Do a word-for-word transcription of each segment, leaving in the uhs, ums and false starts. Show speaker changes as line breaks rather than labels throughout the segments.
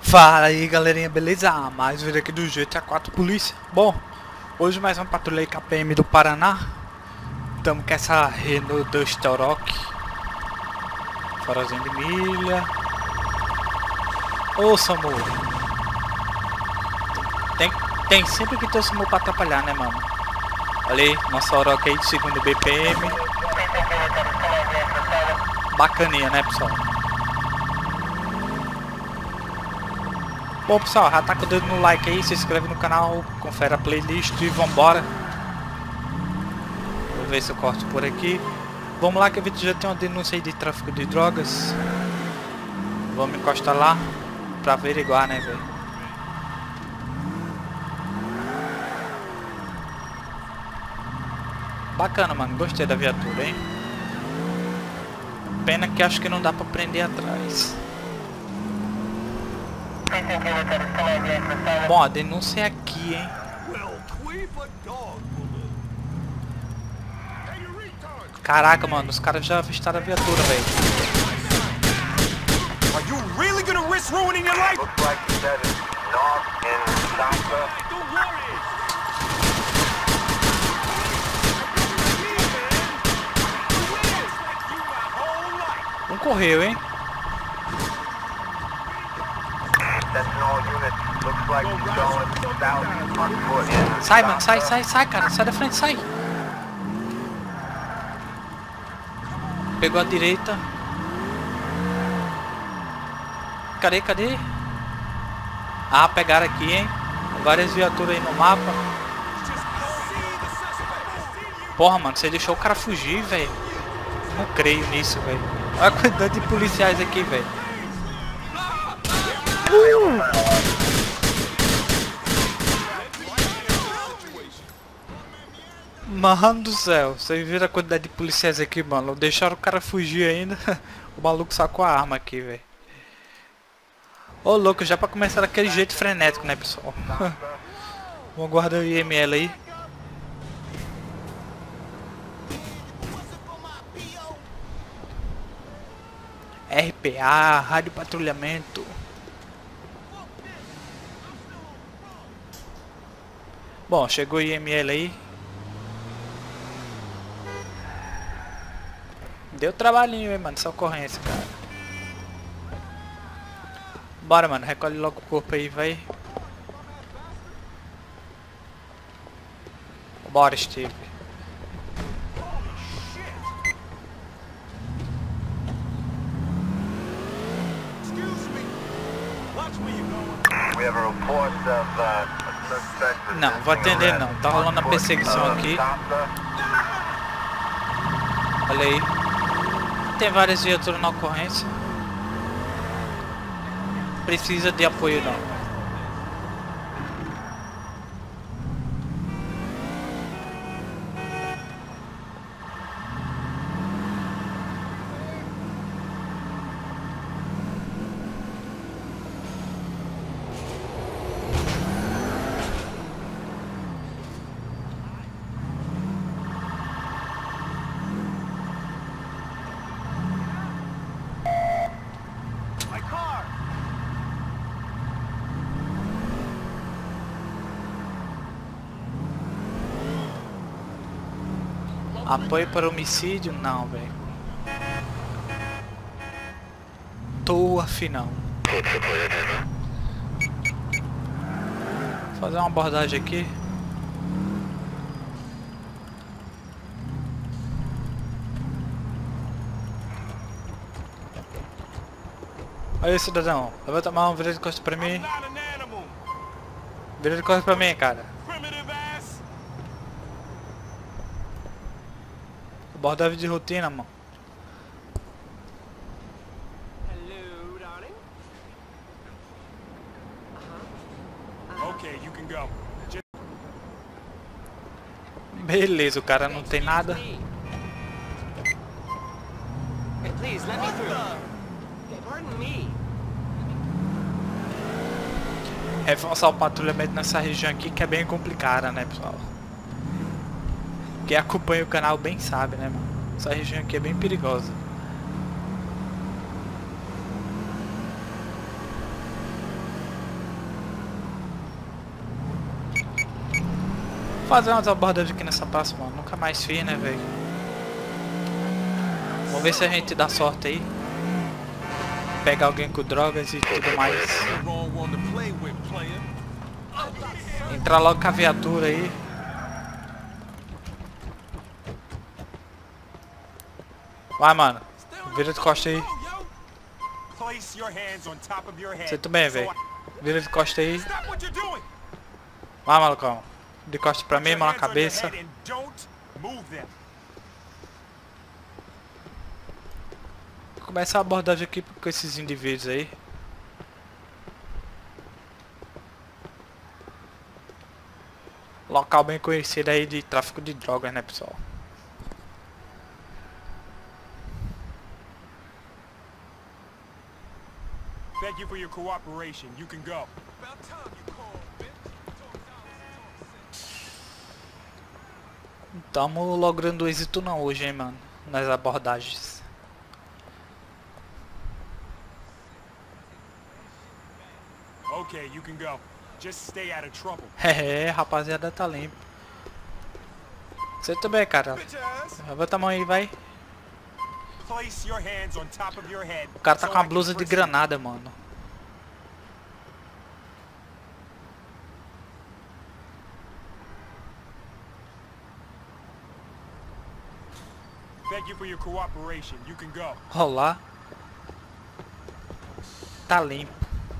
Fala aí galerinha, beleza? Mais um vídeo aqui do G T A quatro Polícia. Bom, hoje mais uma patrulha K P M do Paraná. Estamos com essa Renault Duster Rock, farolzinho de milha. Ô Samu, tem, tem sempre que ter o Samu pra atrapalhar, né mano? Olha aí, nossa Oroch aí de segundo B P M. Bacaninha, né pessoal? Bom pessoal, já tá com o dedo no like aí, se inscreve no canal, confere a playlist e vambora. Vou ver se eu corto por aqui. Vamos lá que a gente já tem uma denúncia aí de tráfico de drogas. Vamos encostar lá pra averiguar, né velho. Bacana mano, gostei da viatura, hein. Pena que acho que não dá pra prender atrás. Bom, a denúncia é aqui, hein. Caraca, mano, os caras já avistaram a viatura, velho. Um correu, hein. Sai, mano, sai, sai, sai, cara, sai da frente, sai. Pegou a direita. Cadê, cadê? Ah, pegaram aqui, hein. Várias viaturas aí no mapa. Porra, mano, você deixou o cara fugir, velho. Não creio nisso, velho. Olha a quantidade de policiais aqui, velho. Uh! Mano do céu, vocês viram a quantidade de policiais aqui, mano. Deixaram o cara fugir ainda. O maluco sacou a arma aqui, velho. Ô louco, já pra começar daquele jeito frenético, né pessoal. Vamos guardar o I M L aí. R P A, rádio patrulhamento. Bom, chegou o I M L aí. Deu trabalhinho, hein, mano, essa ocorrência, cara. Bora, mano, recolhe logo o corpo aí, vai. Bora, Steve. Não, vou atender não, tá rolando a perseguição aqui. Olha aí. Tem várias viaturas na ocorrência. Precisa de apoio não. Apoio para homicídio? Não, velho. Tô afinal. Vou fazer uma abordagem aqui. Aí, cidadão. Levanta a mão, vira de costas pra mim. Vira de costas pra mim, cara. Abordagem de rotina, mano.
Hello, darling. Uh-huh. Okay, you can go.
Beleza, o cara não tem nada.
Hey, please let me through. Pardon me.
Reforçar o patrulhamento nessa região aqui que é bem complicada, né, pessoal? Quem acompanha o canal bem sabe, né, mano? Essa região aqui é bem perigosa. fazer umas abordagens aqui nessa praça, mano. Nunca mais fiz, né, velho? Vamos ver se a gente dá sorte aí. Pegar alguém com drogas e tudo mais. Entrar logo com a viatura aí. Vai, mano. Vira de costa aí. Você também, velho. Vira de costa aí. Vai, malucão. De costa pra mim, mão na cabeça. Vou começar a abordagem aqui com esses indivíduos aí. Local bem conhecido aí de tráfico de drogas, né, pessoal?
Thank you for your cooperation. You can go.
Tamo logrando êxito não hoje, hein, mano. Nas abordagens.
Okay, you can go. Just stay out of trouble.
É, rapaziada, tá limpo. Você também, cara. Levanta a mão aí, vai.
Place your hands on top of your head.
O cara tá
so
com
I
a
can
blusa de
proceed.
granada, mano.
Thank you for your cooperation. You can go.
Rolar. Tá limpo.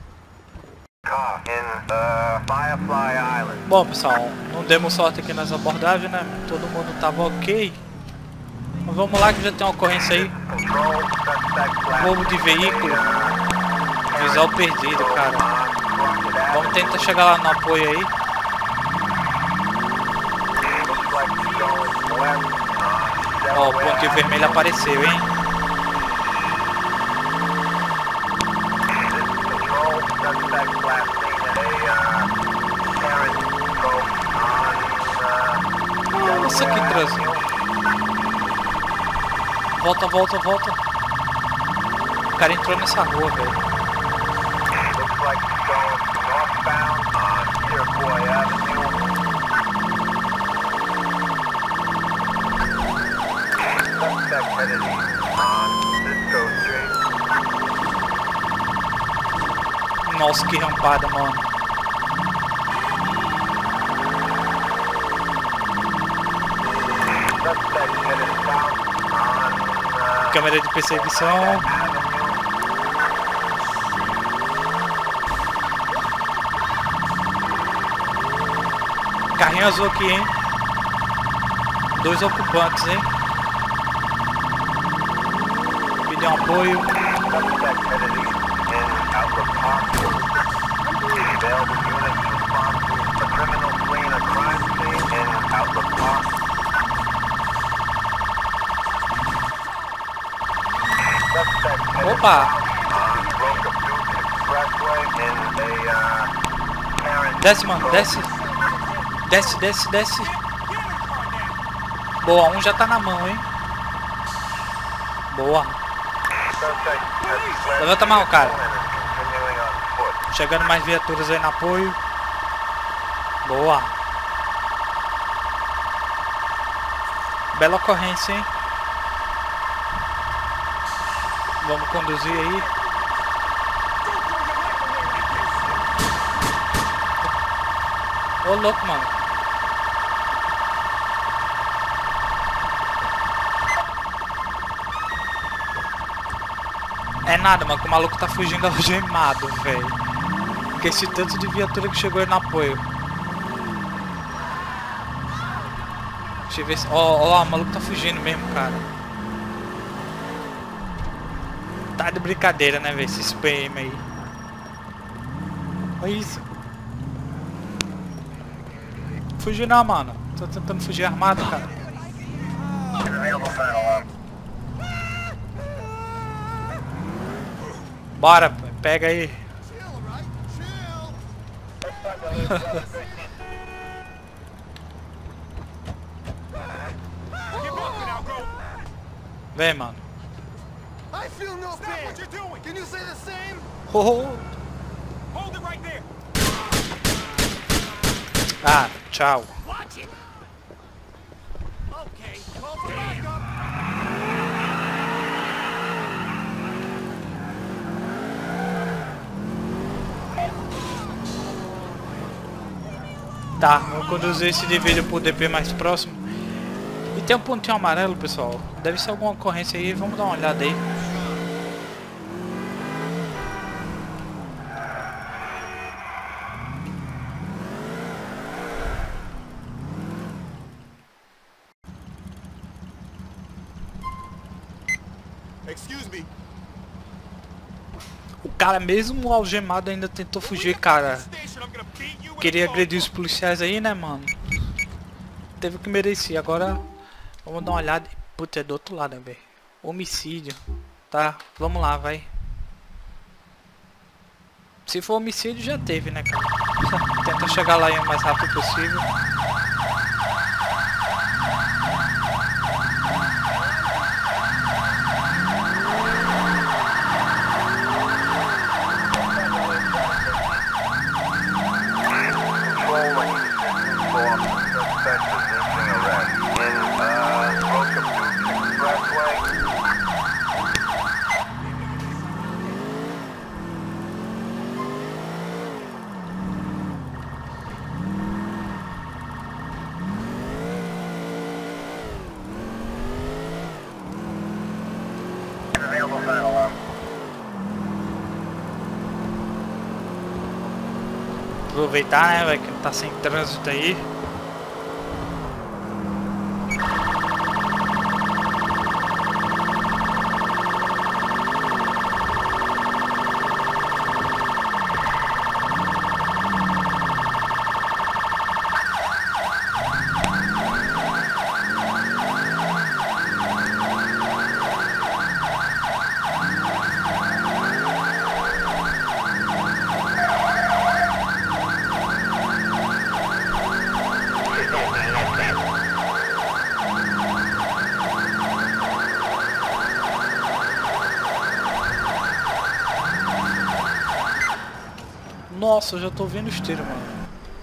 In uh, Firefly Island.
Bom, pessoal, não demos sorte aqui nas abordagens, né? Todo mundo tava ok. Mas vamos lá que já tem uma ocorrência aí.
Control suspect last
Roubo de veículo. Visual perdido, cara. Vamos tentar chegar lá no apoio aí.
looks like it's going west.
Ó, o pontinho vermelho apareceu, hein?
Control suspect last seen at a uh, Karen Cove on uh,
Ah, isso aqui, transo. Volta, volta, volta. O cara entrou nessa rua, velho.
looks like it's going northbound on Iroquois Avenue. Suspect headed on Cisco Street.
Nossa, que rampada, mano.
Suspect headed south on uh,
Câmera de perseguição.
Avenue.
Carrinho azul aqui, hein? Dois ocupantes, hein? Pedir um apoio.
Suspect headed east in Outlook Park. Available units respond to a criminal fleeing a crime scene in Outlook Park. Suspect headed
Opa!
south on Roca Duke Expressway in a uh, Karen
Desce, mano,
Cove.
desce. Desce, desce, desce. Boa, um já tá na mão, hein? Boa.
Suspect has fled
Levanta a mão, cara.
and is continuing on foot.
Chegando mais viaturas aí no apoio. Boa. Bela ocorrência, hein? Vamos conduzir aí. Ô, louco, mano. É nada, mano, que o maluco tá fugindo algemado, velho. Que esse tanto de viatura que chegou aí no apoio. Deixa eu ver se... Ó, ó, o maluco tá fugindo mesmo, cara. Tá de brincadeira, né, velho, esses P M aí. Olha isso. Fugir não, mano. Tô tentando fugir armado, cara. Bora, pega aí.
Give up now, go.
Vem, mano.
I feel no pain. What you're doing? Can you say the same?
Oh.
Hold it right there.
Ah, tchau.
Watch it.
Tá, vou conduzir esse de vídeo pro D P mais próximo. E tem um pontinho amarelo, pessoal. Deve ser alguma ocorrência aí, vamos dar uma olhada aí.
Excuse me.
O cara mesmo algemado ainda tentou fugir, cara.
Station, I'm gonna beat you with
Queria
a phone
agredir os
call.
policiais aí, né, mano? Teve o que merecia. Agora vamos dar uma olhada. Putz, é do outro lado, né, velho? Homicídio. Tá, vamos lá, vai. Se for homicídio, já teve, né, cara? Tenta chegar lá o mais rápido possível.
Control lane. Inform suspect resisting arrest in, uh, Welcome Duke Expressway. Available final alarm.
Aproveitar, né, velho, que tá sem trânsito aí. Nossa, eu já tô vendo os tiros, mano.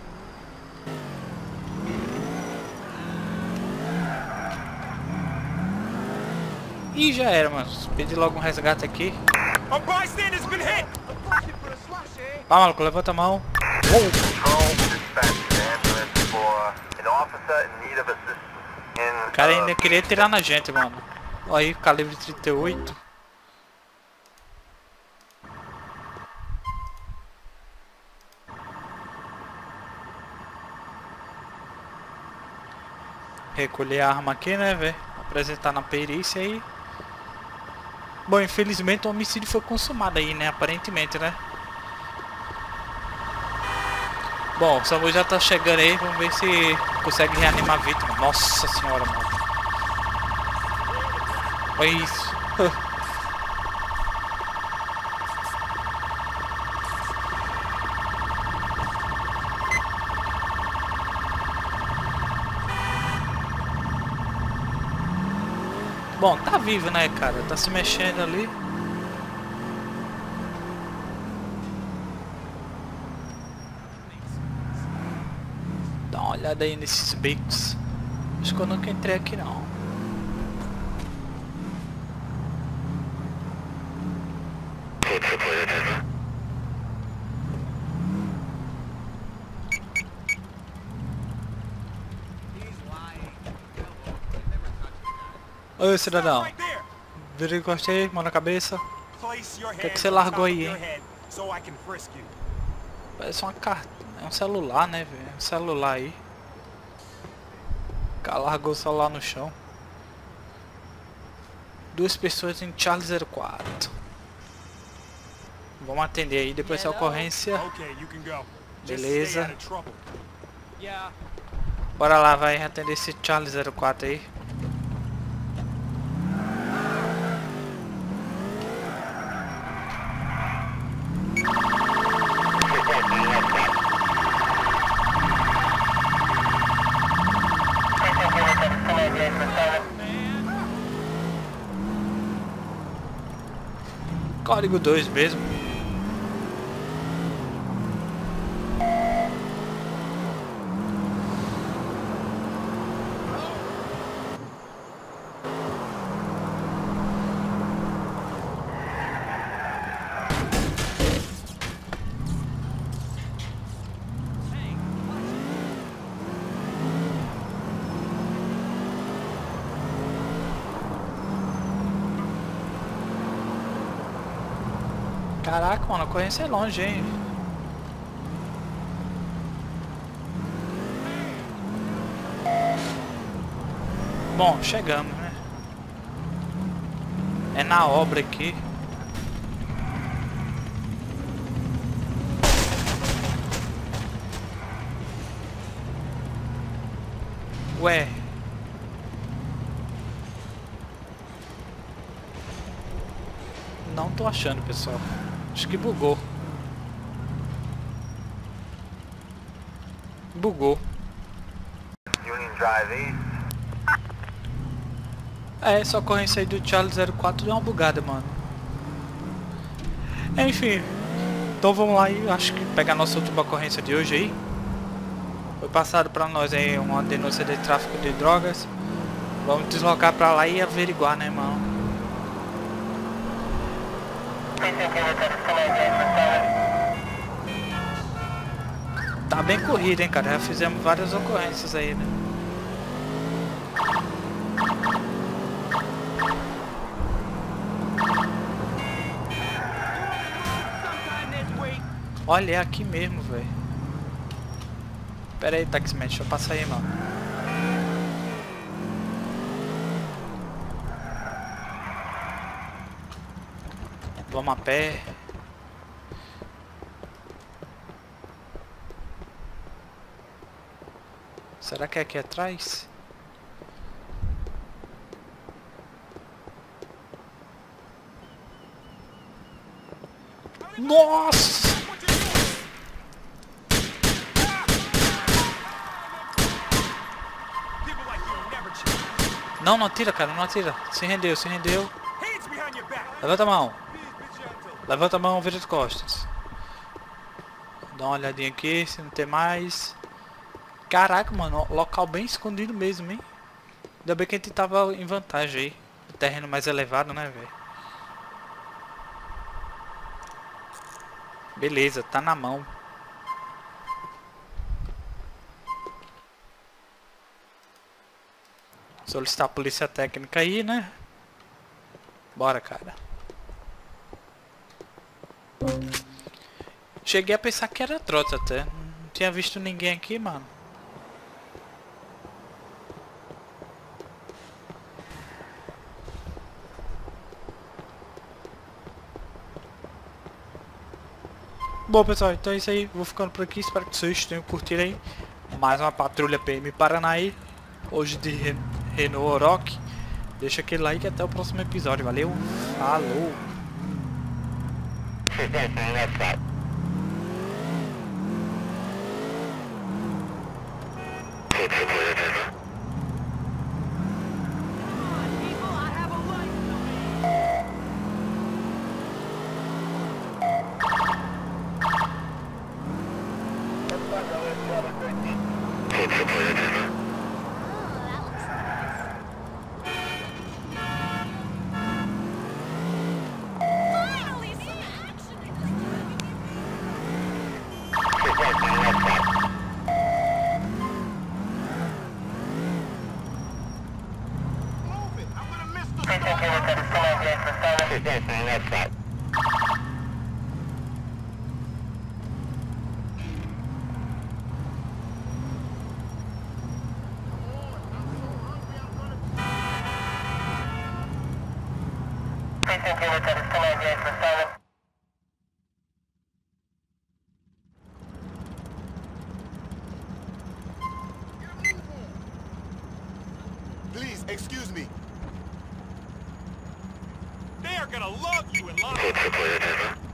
Ih, já era, mano. Pedi logo um resgate aqui.
A bystander's been hit.
Vai, maluco, levanta a mão.
Control, dispatch an ambulance for an officer in need of assistance in,
O cara ainda
uh,
queria tirar na gente, mano. Olha aí, calibre trinta e oito. Recolher a arma aqui, né, velho? Apresentar na perícia aí. Bom, infelizmente o homicídio foi consumado aí, né? Aparentemente, né? Bom, o SAMU já tá chegando aí. Vamos ver se consegue reanimar a vítima. Nossa senhora, mano. Olha isso. Bom, tá vivo, né, cara? Tá se mexendo ali. Dá uma olhada aí nesses becos. Acho que eu nunca entrei aqui, não. Oi, cidadão.
Right there.
Virei, encostei, mão na cabeça.
Place your
Que que
hands
você
on
largou
top
aí,
of your
hein?
head so I can frisk you.
Parece uma carta. É um celular, né, velho? É um celular aí. O cara largou o celular no chão. Duas pessoas em Charlie zero quatro. Vamos atender aí, depois da ocorrência.
Okay, you can go. Just
Beleza.
stay out of trouble.
Yeah.
Bora lá, vai atender esse Charlie zero quatro aí. Código dois mesmo. Caraca, mano, a ocorrência é longe, hein? Bom, chegamos, né? É na obra aqui. Ué. Não tô achando, pessoal. Acho que bugou. Bugou.
Union Drive East.
É, essa ocorrência aí do Charlie zero quatro deu uma bugada, mano. Enfim. Então vamos lá e acho que pegar a nossa última ocorrência de hoje aí. Foi passado pra nós aí uma denúncia de tráfico de drogas. Vamos deslocar pra lá e averiguar, né, mano? Tá bem corrido, hein, cara. Já fizemos várias ocorrências aí, né? Olha, é aqui mesmo, velho. Pera aí, taximan, deixa eu passar aí, mano. Vamos a pé. Será que é aqui atrás? Nossa! Não, não atira, cara, não atira. Se rendeu, se rendeu. Levanta a mão. Levanta a mão, vira de costas. Dá uma olhadinha aqui, se não tem mais. Caraca, mano, local bem escondido mesmo, hein? Ainda bem que a gente tava em vantagem aí. O terreno mais elevado, né, velho? Beleza, tá na mão. Solicitar a polícia técnica aí, né? Bora, cara. Cheguei a pensar que era trote até. Não tinha visto ninguém aqui, mano. Bom, pessoal, então é isso aí. Vou ficando por aqui. Espero que vocês tenham curtido aí. Mais uma patrulha P M Paraná aí. Hoje de Ren Renault Oroch. Deixa aquele like e até o próximo episódio. Valeu. Falou.
Please, excuse me. They are gonna love you in London.